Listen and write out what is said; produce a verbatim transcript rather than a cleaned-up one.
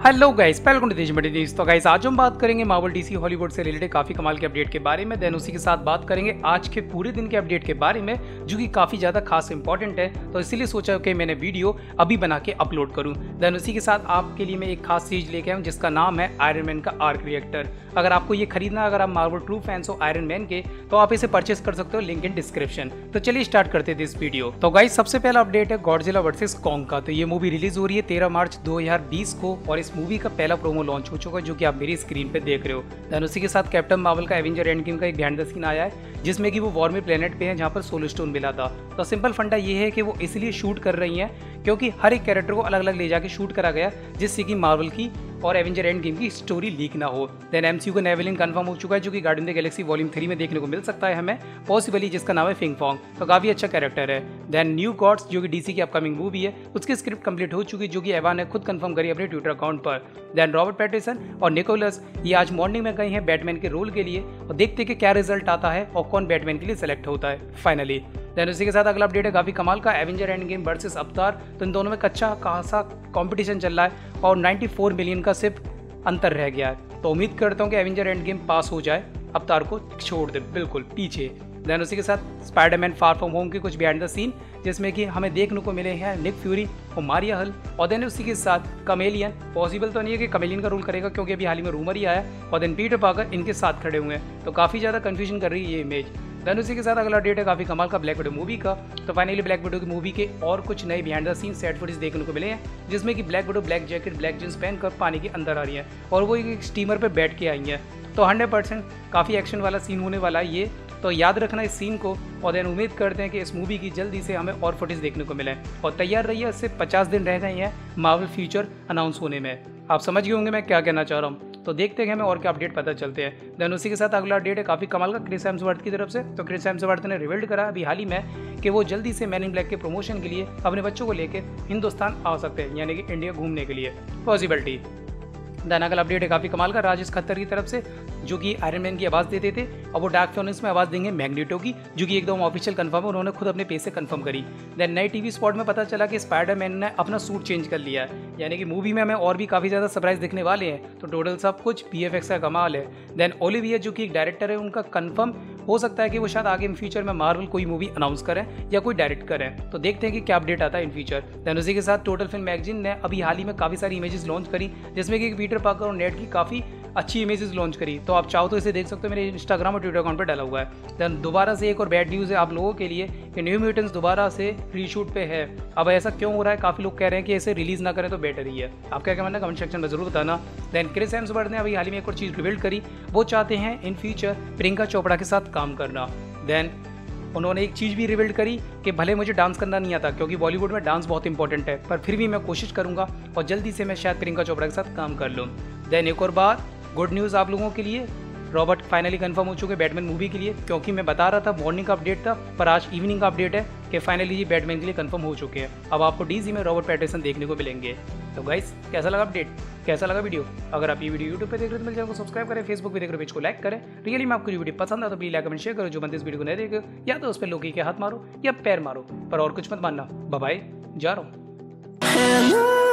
Hello guys, welcome to देश बड़ी news. तो गाइस आज हम बात करेंगे मार्वल डीसी हॉलीवुड से रिलेटेड काफ़ी कमाल के अपडेट के बारे में। देन उसी के साथ बात करेंगे आज के पूरे दिन के अपडेट के बारे में, जो कि काफ़ी ज़्यादा खास इंपॉर्टेंट है। तो इसीलिए सोचा कि मैंने वीडियो अभी बना के अपलोड करूँ। देन उसी के साथ आपके लिए मैं एक खास चीज़ लेके आऊँ जिसका नाम है आयरन मैन का आर्क रिएक्टर। अगर आपको ये खरीदना, अगर आप मार्वल ट्रू फैंस हो आयरन मैन के, तो आप इसे परचेस कर सकते हो, लिंक इन डिस्क्रिप्शन। तो चलिए स्टार्ट करते थे इस वीडियो। तो गाइस सबसे पहला अपडेट है गॉडजिला वर्सेस कॉन्ग का। तो ये मूवी रिलीज हो रही है तेरह मार्च दो हजार बीस को और इस मूवी का पहला प्रोमो लॉन्च हो चुका है, जो कि आप मेरी स्क्रीन पे देख रहे हो। देन उसी के साथ कैप्टन मार्वल का एवेंजर एंड गेम का एक बिहाइंड द सीन आया है, जिसमें कि वो वॉर्मी प्लेनेट पे है जहाँ पर सोल स्टोन मिला था। तो सिंपल फंडा ये है कि वो इसलिए शूट कर रही हैं क्योंकि हर एक कैरेक्टर को अलग अलग ले जाके शूट करा गया, जिससे कि मार्वल की और एवेंजर एंड गेम की स्टोरी लीक ना हो। देन एमसीयू का नया विलेन कंफर्म हो चुका है, जो कि Guardian the Galaxy volume three में देखने को मिल सकता है हमें पॉसिबली, जिसका नाम है फिंग फॉन्ग। तो काफी अच्छा कैरेक्टर है। देन न्यू गॉड्स, जो कि डीसी की अपकमिंग मूवी है, उसकी स्क्रिप्ट कंप्लीट हो चुकी है, जो कि एवान ने खुद कंफर्म करी अपने ट्विटर अकाउंट पर। देन रॉबर्ट पैटिसन और निकोलस ये आज मॉर्निंग में गए हैं बैटमैन के रोल के लिए, और देखते कि क्या रिजल्ट आता है और कौन बैटमैन के लिए सेलेक्ट होता है फाइनली। देन उसी के साथ अगला अपडेट है काफी कमाल का, एवेंजर एंड गेम वर्सेस अवतार। तो इन दोनों में कच्चा खासा कंपटीशन चल रहा है और चौरानवे मिलियन का सिर्फ अंतर रह गया है। तो उम्मीद करता हूँ कि एवेंजर एंड गेम पास हो जाए, अवतार को छोड़ दे बिल्कुल पीछे। देन उसी के साथ स्पाइडरमैन फार फ्रॉम होम के कुछ बिहाइंड द सीन, जिसमें कि हमें देखने को मिले हैं निक फ्यूरी और मारिया हल। और देन उसी के साथ कमेलियन, पॉसिबल तो नहीं है कि कमेलियन का रोल करेगा क्योंकि अभी हाल ही में रूमर ही आया। और देन पीटर पार्कर इनके साथ खड़े हुए हैं, तो काफ़ी ज़्यादा कन्फ्यूजन कर रही है ये इमेज। देन उसी के साथ अगला डेट है काफी कमाल का ब्लैक विडो मूवी का। तो फाइनली ब्लैक विडो की मूवी के और कुछ नए behind the scene set footage देखने को मिले हैं, जिसमें कि Black Widow black jacket black jeans पहनकर पानी के अंदर आ रही है और वो एक स्टीमर पे बैठ के आई है। तो हंड्रेड परसेंट काफ़ी एक्शन वाला सीन होने वाला है ये, तो याद रखना इस सीन को। और देन उम्मीद करते हैं कि इस मूवी की जल्दी से हमें और फुटेज देखने को मिले। और तैयार रहिए, इससे पचास दिन रह गए हैं मार्वल फ्यूचर अनाउंस होने में। आप समझ गए होंगे मैं क्या कहना चाह रहा हूँ। तो देखते हैं हमें और क्या अपडेट पता चलते हैं। देन उसी के साथ अगला अपडेट है काफ़ी कमाल का क्रिस हेम्सवर्थ की तरफ से। तो क्रिस हेम्सवर्थ ने रिवील्ड करा अभी हाल ही में कि वो जल्दी से मैन इन ब्लैक के प्रमोशन के लिए अपने बच्चों को लेकर हिंदुस्तान आ सकते हैं, यानी कि इंडिया घूमने के लिए पॉसिबिलिटी। देन अगला अपडेट है काफ़ी कमाल का राजेश खत्तर की तरफ से, जो कि आयरन मैन की आवाज़ देते थे, और वो डार्क फिनिक्स में आवाज़ देंगे मैग्नेटो की, जो कि एकदम ऑफिशियल कंफर्म है, उन्होंने खुद अपने पेज से कंफर्म करी। देन नई टीवी स्पॉट में पता चला कि स्पाइडरमैन ने अपना सूट चेंज कर लिया है, यानी कि मूवी में हमें और भी काफ़ी ज़्यादा सरप्राइज दिखने वाले हैं। तो टोटल सब कुछ वीएफएक्स का कमाल है। देन ओलिविया, जो कि एक डायरेक्टर है, उनका कंफर्म हो सकता है कि वो शायद आगे इन फ्यूचर में मार्वल कोई मूवी अनाउंस करें या कोई डायरेक्ट करें। तो देखते हैं कि क्या अपडेट आता है इन फ्यूचर। देन उसी के साथ टोटल फिल्म मैगजीन ने अभी हाल ही में काफ़ी सारी इमेजेस लॉन्च करी, जिसमें कि पीटर पार्कर और नेट की काफ़ी अच्छी इमेजेस लॉन्च करी। तो आप चाहो तो इसे देख सकते हो, मेरे इंस्टाग्राम और ट्विटर अकाउंट पर डाला हुआ है। देन दोबारा से एक और बैड न्यूज़ है आप लोगों के लिए कि न्यू म्यूटेंट्स दोबारा से रीशूट पे है। अब ऐसा क्यों हो रहा है, काफ़ी लोग कह रहे हैं कि इसे रिलीज़ ना करें तो बेटर ही है। आप क्या कहना है कमेंट सेक्शन में जरूर बताना। देन क्रिस हेम्सवर्थ ने अभी हाल ही में एक और चीज़ रिवील करी, वो चाहते हैं इन फ्यूचर प्रियंका चोपड़ा के साथ काम करना। देन उन्होंने एक चीज़ भी रिवील करी कि भले मुझे डांस करना नहीं आता, क्योंकि बॉलीवुड में डांस बहुत इंपॉर्टेंट है, पर फिर भी मैं कोशिश करूंगा और जल्दी से मैं शायद प्रियंका चोपड़ा के साथ काम कर लूँ। देन एक और बात, गुड न्यूज़ आप लोगों के लिए, रॉबर्ट फाइनली कंफर्म हो चुके हैं बैटमैन मूवी के लिए, क्योंकि मैं बता रहा था मॉर्निंग का अपडेट था, पर आज इवनिंग का अपडेट है कि फाइनली ये बैटमैन के लिए कंफर्म हो चुके हैं। अब आपको डीसी में रॉबर्ट पैटिसन देखने को मिलेंगे। तो गाइस कैसा लगा अपडेट, कैसा लगा वीडियो? अगर आप ये वीडियो यूट्यूब पे देख रहे हो तो मेरे चैनल को सब्सक्राइब करें, फेसबुक पे देख रहे हो पेज को लाइक करें। रियली में आपको वीडियो पसंद आता तो प्लीज लाइक कमेंट शेयर करो। जो बनते इस वीडियो को नहीं देखे, या तो उस पर लोकी के हाथ मारो या पैर मारो, पर और कुछ मत मानना। बाय बाय, जा रहा हूँ।